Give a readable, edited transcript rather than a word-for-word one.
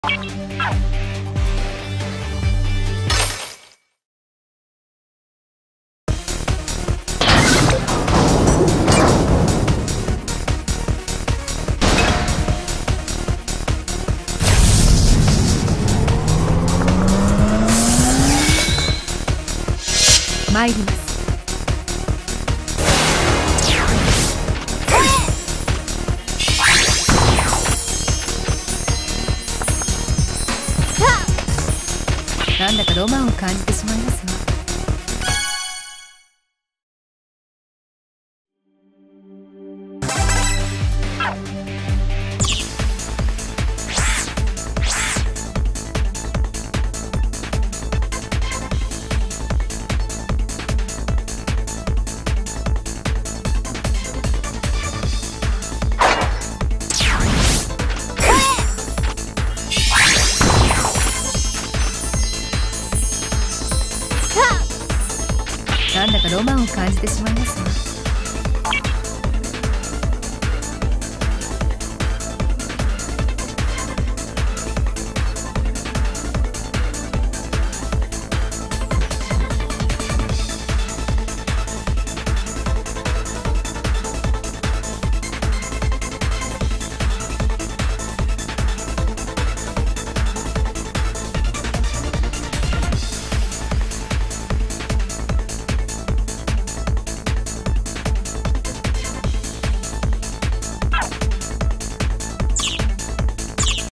参ります。なんだかロマンを感じてしまいますわ。なんだかロマンを感じてしまいますわ。